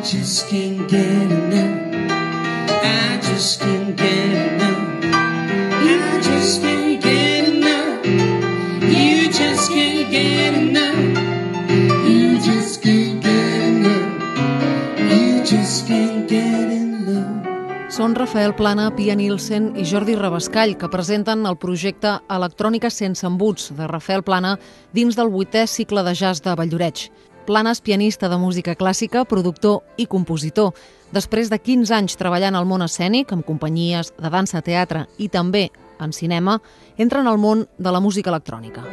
just can't get enough. I just can't get enough. I just can't get enough. You just can't get enough. You just can't get enough. You just can't get enough. Són Rafael Plana, Pia Nilsen i Jordi Rabascall, que presenten el projecte Electrònica sense embuts de Rafael Plana dins del 8è cicle de jazz de Valldoreix. Plana és pianista de música clàssica, productor i compositor. Després de 15 anys treballant al món escènic, amb companyies de dansa, teatre i també en cinema, entra en el món de la música electrònica.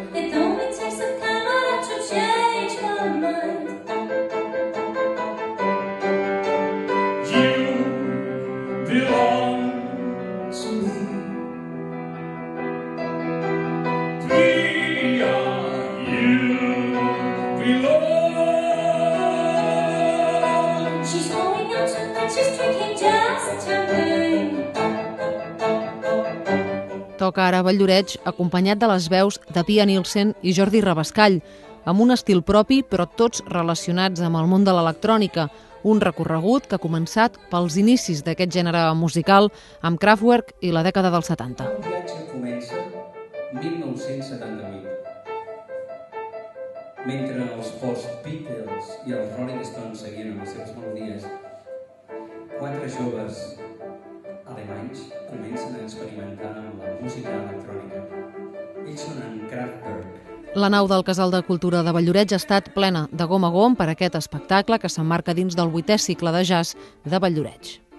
Toca ara a Valldoreix, acompanyat de les veus de Pia Nilsen i Jordi Rabascall, amb un estil propi, però tots relacionats amb el món de l'electrònica, un recorregut que ha començat pels inicis d'aquest gènere musical amb Kraftwerk i la dècada dels 70. El viatge comença 1978, mentre els post-Beatles i els Rolling Stones seguien amb les seves melodies. 4 joves alemanys comencen a experimentar amb la música electrònica. Ells són en Kraftwerk. La nau del Casal de Cultura de Valldoreix ha estat plena de gom a gom per aquest espectacle que s'emmarca dins del 8è cicle de jazz de Valldoreix.